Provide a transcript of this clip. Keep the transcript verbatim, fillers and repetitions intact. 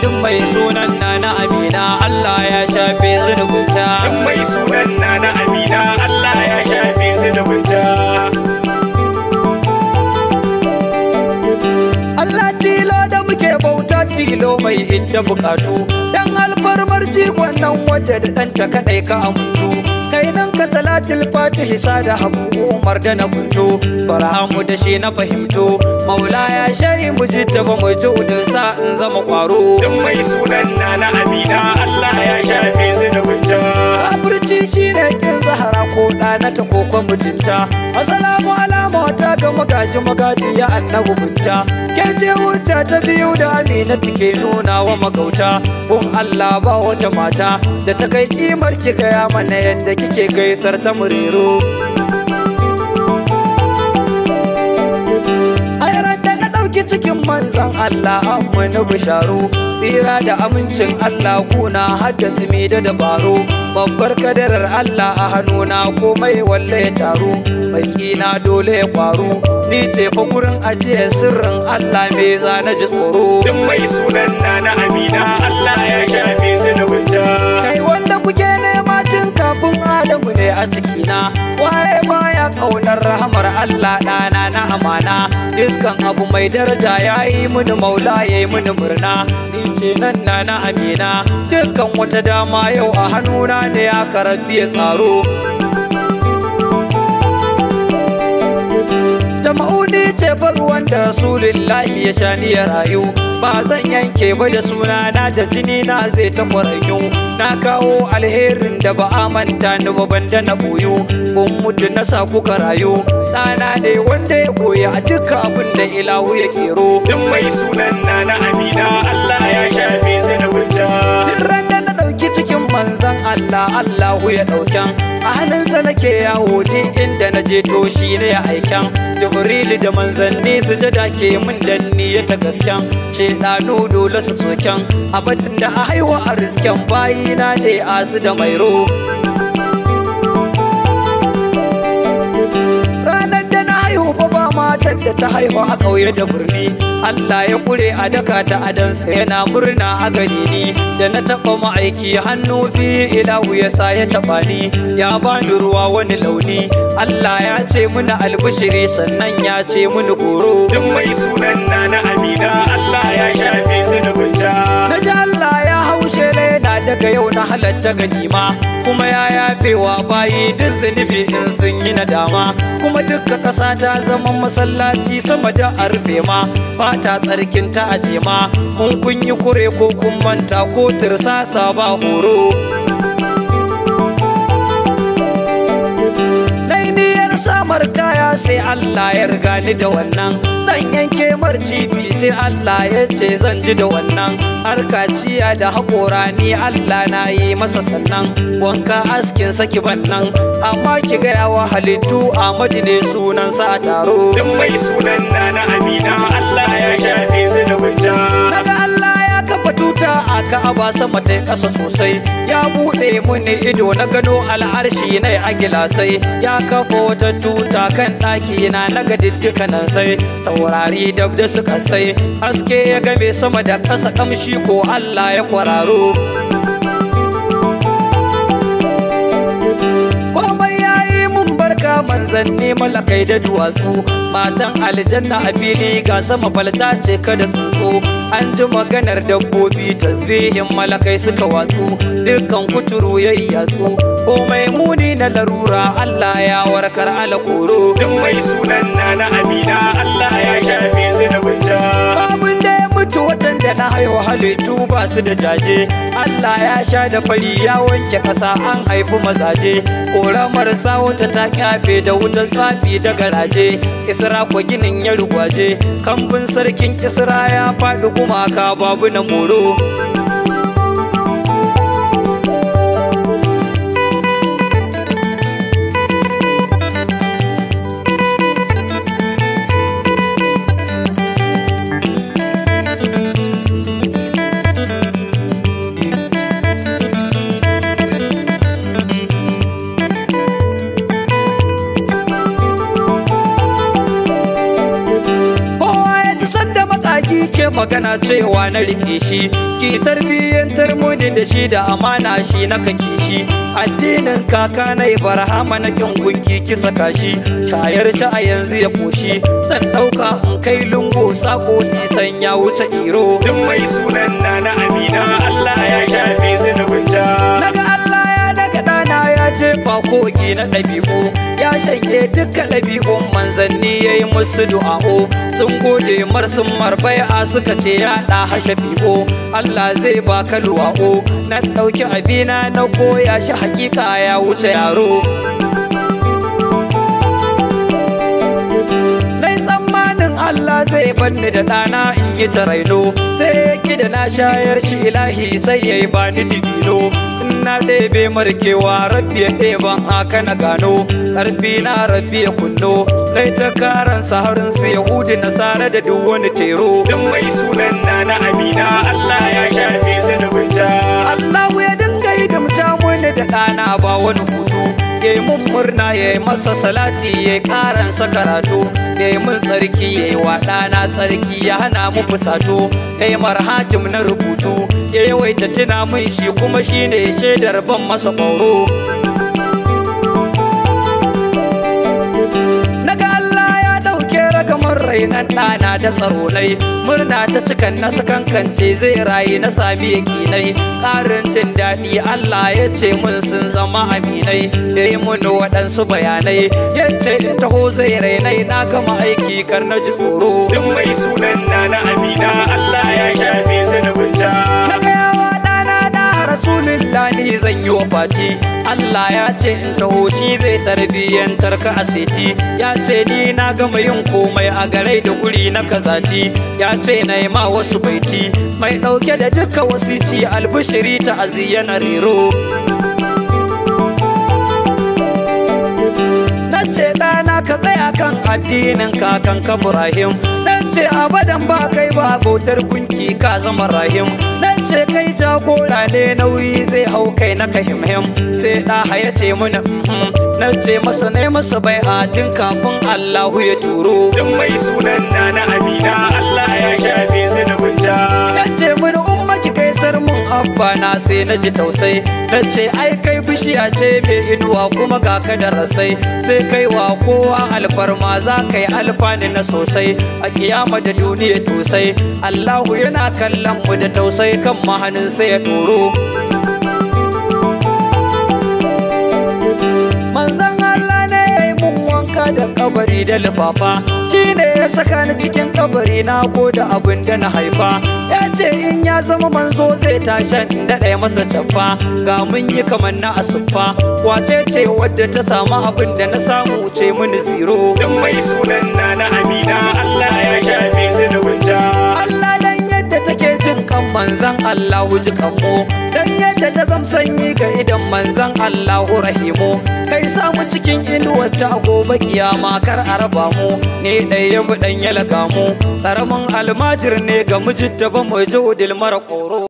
duk mai sunan Nana Amina Allah ya shafe zunubinta. Duk mai sunan Nana Amina Allah ya shafe zunubinta. Allah tilo da muke bauta tilo mai hidda bukatu, dan alfarmar jikon nan wadda da ɗanta kaɗai ka amintu. Kai nan ka salatul fatihi sa da habu umar da na kunto, barahamu da shi na fahimto, maula ya shayi mu ji ta ba mu ji sa in zama kwaro. Duk mai sunan Nana Amina Allah ya shafe zunubinta. Kafirci shi ne kin zahara ko ɗana ta kokon mutunta. Assalamu alama ta ga magaji magaji ya annabu binta. Ke ce wuta ta biyu da Amina take nuna wa magauta. Kun Allah ba wata mata da ta kai kimar ki gaya mana yadda kike gaisar ta murero. Ayran da na ɗauki cikin manzan Allah an mani bisharu, tsira da amincin Allah kuna haddasa me da dabaro. Babbar kadarar Allah a hannuna komai walle ya taru, mai kina dole ya kwaru, ni ce fa gurin ajiye sirrin Allah me za na ji tsoro. Duk mai sunan Nana Amina Allah ya shafe zunubinta. Kai wanda kuke nema tun kafin Adamu ne a cikina, waye baya ƙaunar rahamar Allah ɗana na amana. Dukkan abu mai daraja ya yi mini maula ya yi mini murna, ni ce nan Nana Amina. Dukkan wata dama yau a hannuna ne ya karabbi ya tsaro. Jama'uni ce ruwan da Rasulullahi ya sha ni ya rayu, ba zan yanke ba da sunana da jini na zai ta kwaranyu. Na kawo alherin da ba a manta ni ba banda na boyu, kun mutu na sa kuka rayu. Ɗana ne wanda ya koya a duka abin da ilahu ya kero. Duk mai sunan Nana Amina Allah ya shafe zunubinta. Duk ran da na ɗauki cikin manzan Allah Allahu ya ɗaukan, a hannunsa nake yawo duk inda na je to shi ne ya aikan. Jibrilu da manzanni su jada ke min danni ya ta gasken, shedanu dole su soken, abadin da a haihuwa a risken bayina ne asu da mairo. Ranar da na haihu fa ba matar da ta haihu a ƙauye da birni, Allah ya kure a daka ta adansa yana murna a gare ni. Da na taɓa ma'aiki hannu biyu ilahu ya sa ya taɓa ni, ya bani ruwa wani launi. Allah ya ce mini albishiri sannan ya ce mini goro. Duk mai sunan Nana Amina Allah ya shafe zunubinta. Na ji Allah ya haushe lena daga yau na halatta ganima, kuma ya yafewa bayi duk zunubi in sun yi nadama. Kuma dukka ƙasa ta zama masallaci sama da a rufe ma, ba ta tsarkin ta aje ma. Mun kun yi kure ko kun manta ko tirsasa ba horo. Samar kaya sai Allah ya riga ni da wannan, zan yanke marcibi sai Allah ya ce zan ji da wannan. Harkaciya da haƙora ni Allah na yi masa sannan, wanka askin saki bannan, amma ki gaya wa halittu Ahmadu ne sunansa a taro. Duk mai sunan Nana Amina Allah ya shafe zunubinta. Daga Allah ya kafa tuta a Ka'aba sama ta ƙasa sosai, ya buɗe muni ido na gano al'arshi na a gilasai. Ya kafa wata tuta kan ɗaki na naga dukkanin sai, taurari dab da suka sai, haske ya game sama da ƙasa, kamshi ko Allah ya kwararo. Komai yayi mun barka manzanni malakai da duwatsu, matan aljanna a fili ga sama falta ce kada tsuntsu. An ji maganar dabbobi tasbihin malakai suka watsu, dukkan kuturu yayi yatsu, komai muni na larura Allah ya warkar alakoro. Duk mai sunan Nana Amina Allah ya shafe zunubinta. Babun da ya mutu watan da na haihu halittu ba su da jaje, Allah ya sha da fari ya wanke ƙasa an haifi mazaje. Ƙoramar sa wata ta kyafe da wutan tsafi da garaje, Kisra ko ginin ya rugwaje, kambun sarkin Kisra ya faɗi gumaka babu na moro. magana cewa na rike shi ki tarbiyyantar muni da shi da amana shi na kake shi addinin kaka na Ibrahima na kin gunki ki saka shi shayar shi a yanzu ya koshi zan dauka in kai lungu sako sisan ya wuce iro duk mai sunan Nana Amina Allah ya shafe zunubinta naga Allah ya daga dana ya jefa kogi na ɗabi'u ya shanye duka ɗabi'un manzanni yayi musu du'a'o sun gode mar sun marbai'a suka ce ya ɗa hashafi'o Allah zai baka luwa'o na ɗauki abina na koya shi hakika ya wuce yaro nai tsammanin Allah zai banni da ɗana in yi taraino sai ki da na shayar shi ilahi sai yayi bani dibino na ɗebe markewa rabbi ya ɗeban haka na gano ƙarfi na rabbi ya kunno kai ta karan saharin su yahudi nasara da duk wani tero duk mai sunan Nana Amina Allah ya shafe zunubinta Allahu ya dinga hidimta muni da ɗana ba wani hutu yayi mun murna yayi masa salati yayi karansa karatu yayi mun tsarki yayi wa ɗana tsarki ya hana mu fusato yayi marhatim na rubutu yayi waita tuna mun shi kuma shine shaidar ban masa ƙoro naga Allah ya ɗauke ragamar rainan ɗana da tsaronai murna ta cikan na sakankance zai rayu na sami yaƙinai ƙarin jin daɗi Allah ya ce mun sun zama aminai da yi mun waɗansu bayanai ya ce in taho zai rainai na gama aiki kar na ji tsoro duk mai sunan Nana Amina Allah ya shafe zunubinta na gayawa ɗana da rasulullah ni zan yi wa fati Allah ya ce in taho shi zai tarbiyyantar ka aseti ya ce ni na gama yin komai a garai da guri na kazati ya ce na yi ma wasu baiti mai ɗauke da duka wasici albishiri ta aziyana rero na ce ɗana ka tsaya kan addinin kakan ka Ibrahim na ce abadan ba kai ba bautar gunki ka zama rahim na ce kai jagora ne nauyi zai hau kai na ka himhim sai ɗaha ya ce mana na ce masa ne masa bai'atin kafin Allahu ya turo duk mai sunan Nana Amina Allah ya shafe zunubinta na ce mini umma ki kaisar mun abba na sai na ji tausai na ce ai kai bishiya ce mai inuwa kuma ga ka da rasai sai kai wa kowa alfarma za ka yi alfani na sosai a kiyama da duniya tosai Allahu yana kallon mu da tausai kan mahanin sai ya doro manzan Allah ne ya yi mun wanka da kabari da lifafa shi ne ya saka ni cikin kabari na ko da abin da na haifa ya ce in ya zama manzo zai tashan da ɗaya masa cabba ga mun yi kamar na asuffa wace ce wadda ta samu abin da na samu ce mini zero duk mai sunan Nana Amina Allah ya shafe zunubinta Allah dan yadda take jin kan manzan Allahu ji kanmu dan yadda ta zam sanyi ga idan manzan Allahu rahimu kai samu cikin inuwar ta gobe kiyama kar a raba mu ne ɗaya mu dan yalaka mu karamin almajir ne ga mijinta ba mu ji mara koro